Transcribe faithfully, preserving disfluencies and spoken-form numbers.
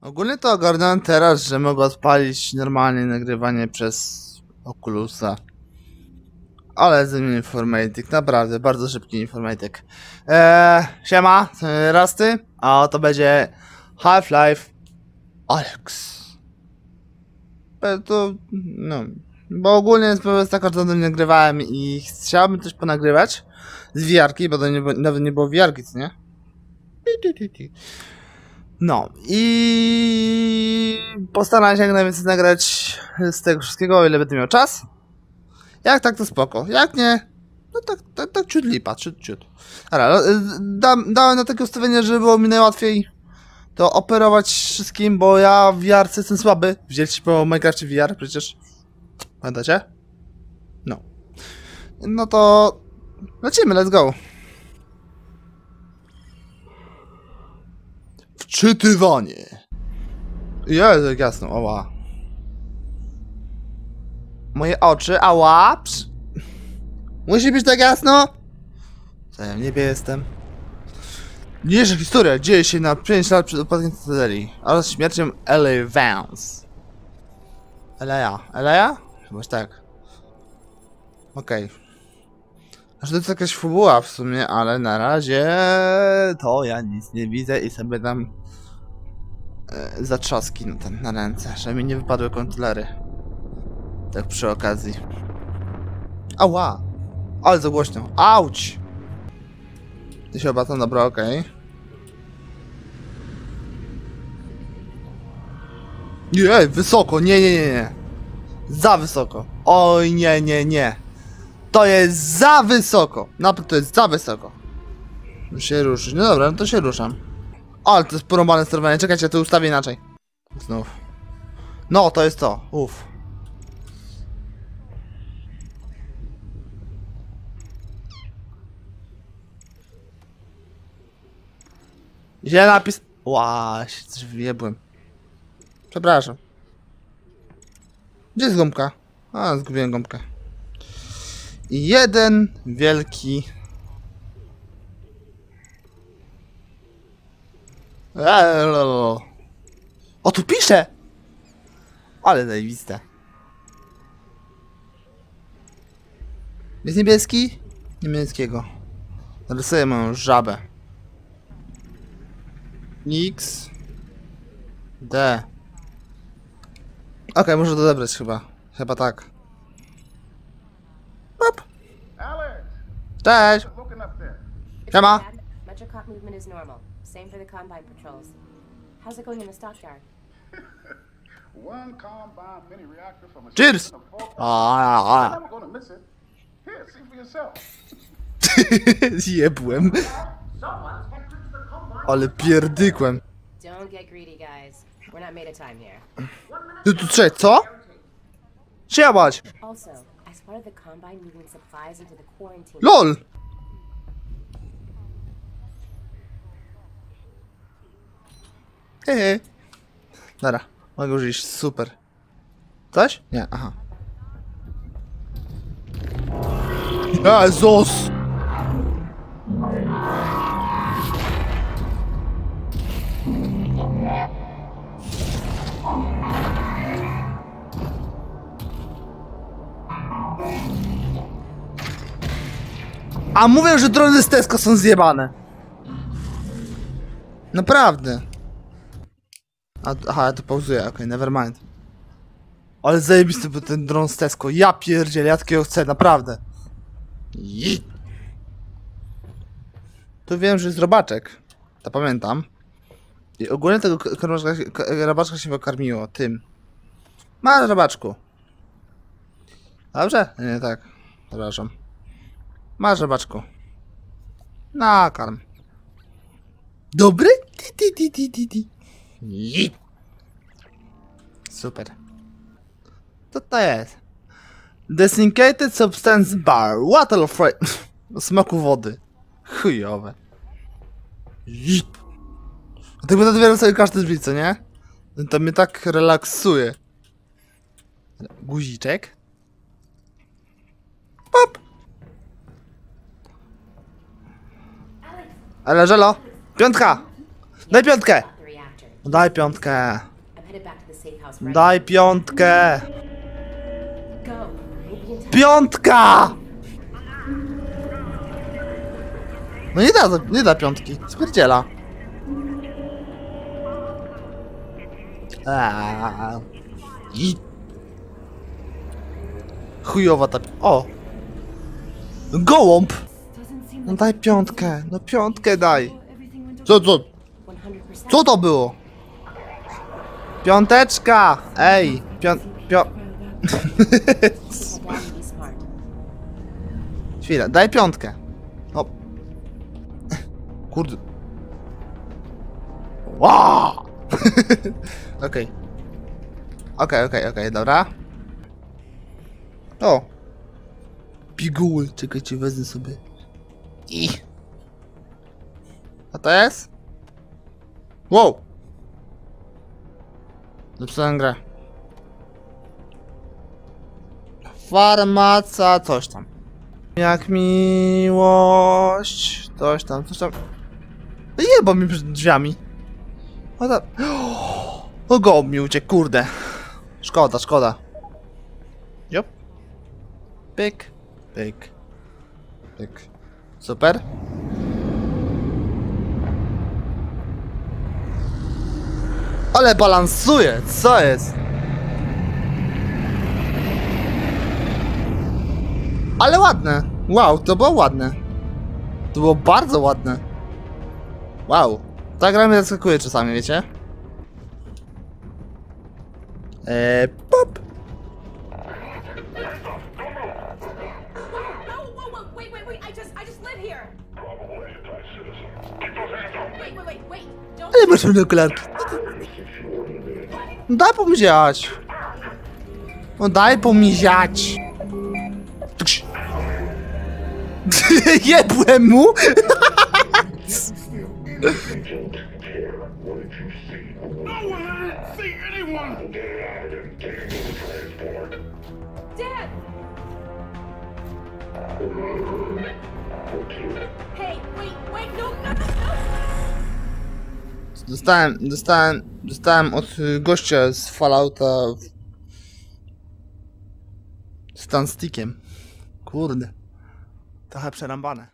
Ogólnie to ogarnąłem teraz, że mogę odpalić normalnie nagrywanie przez Oculusa. Ale ze mnie informatyk, naprawdę, bardzo szybki informatyk. Eee, siema, Rasty, a to będzie Half-Life Alyx. E, to, no, bo ogólnie jest taka, że nie nagrywałem i chciałbym coś ponagrywać z V R ki, bo to nie, nawet nie było V R ki, co nie? No i postaram się jak najwięcej nagrać z tego wszystkiego, o ile będę miał czas. Jak tak, to spoko. Jak nie, no tak, tak, tak ciut lipa, ciut, ciut. Dobra, dam, dałem na takie ustawienie, żeby było mi najłatwiej to operować wszystkim, bo ja w V R ce jestem słaby. Wzięliście po Minecrafcie V R przecież. Pamiętacie? No. No to lecimy, let's go. Wczytywanie. Jezu, jak jasno, ała. Moje oczy, ała. Psz. Musi być tak jasno? Co ja w niebie jestem? Niniejsza historia dzieje się na pięć lat przed upadkiem Cytadeli oraz śmiercią Ellie Vance. Eleja, Eleja? Chybaż tak. Okej. Okay. Aż to jest jakaś fabuła w sumie, ale na razie to ja nic nie widzę i sobie dam e, zatrzaski na, ten, na ręce, żeby mi nie wypadły kontrolery. Tak przy okazji. Ała! Ale za głośno. Auć! Ty się obracam, dobra, okej. Okay. Nie, wysoko, nie, nie, nie, nie. Za wysoko. Oj, nie, nie, nie. To jest za wysoko. Naprawdę to jest za wysoko. Muszę się ruszyć. No dobra, no to się ruszam. Ale to jest porąbane sterowanie. Czekajcie, ja to ustawię inaczej. Znów. No, to jest to. Uff. Źle napis... Ła, się coś wyjebłem. Przepraszam. Gdzie jest gąbka? A, zgubiłem gąbkę. I jeden wielki... Eee, o, tu pisze! Ale zajebiste. Jest niebieski? Niebieskiego. Narysuję moją żabę. X D. Okej, okay, muszę to odebrać chyba. Chyba tak. Pop. Cześć! Siema! Metrocop movement is normal. Same for the combine patrols. How's it going in the stockyard? One combine mini reactor from a Cheers! Ah, I'm gonna miss it. Here, see for yourself. Zjebłem. Ale pierdykłem. Don't get greedy, guys. We're not made of time here. Ty tu trzeć, co? Siebać! Also, I spotted the combine moving supplies into the quarantine. LOL! Hehe. Dobra, mogę już iść, super. Coś? Nie, aha. Jezus! A mówią, że drony z Tesco są zjebane. Naprawdę. A, aha, ja to pauzuję, okej, okay, nevermind. Ale zajebisty był ten dron z Tesco. Ja pierdzielę, ja takiego chcę, naprawdę. I... Tu wiem, że jest robaczek. To pamiętam. I ogólnie tego robaczka się wykarmiło tym. Masz, robaczku. Dobrze? Nie, tak. Przepraszam. Masz, robaczku. Nakarm. Dobry? Ti, ti, ti, ti, ti, ti. I... Super. Co to jest? Desiccated Substance Bar. Water free. Smaku wody. Chujowe. I... A tak będę otwierał sobie każdy drzwi, co nie? To mnie tak relaksuje. Guziczek. Pop. Ale żelo. Piątka. Daj piątkę. Daj piątkę. I'm headed back to the safe house right Daj piątkę. Go. We'll be in touch. Piątka! No nie da, nie da piątki. Spierdziela. Eee. I... Chujowa ta... O! Gołąb! No daj piątkę. No piątkę daj. Co, co? one hundred percent. Co to było? Piąteczka! Ej! Pią... Pią... Be smart. Chwilę, daj piątkę. O. Kurde. Wow! Okej. Okej, okej, okej, dobra. O! Piguły, czekajcie, wezmę sobie. I. A to jest? Wow! Zapisałem grę. Farmaca, coś tam. Jak miłość. Coś tam, coś tam. Jeba mi przed drzwiami. O tak. O go mi uciekł, kurde. Szkoda, szkoda. Jop. Pyk. Pyk. Pyk. Super. Ale balansuje, co jest? Ale ładne. Wow, to było ładne. To było bardzo ładne. Wow. Ta gra mnie zaskakuje czasami, wiecie? Eee, pop. No, whoa, whoa, wait, wait, wait! I just, I just live here. Wait, wait, wait, wait! Don't. Ale masz mnie okularki. No daj pomiziać. No daj pomiziać. Tks. Jebłem mu. Dad! Hey, wait, wait, no, no, no, no! Dostałem, dostałem, dostałem od y, gościa z Fallouta z tandstickiem. Kurde. Trochę przerąbane.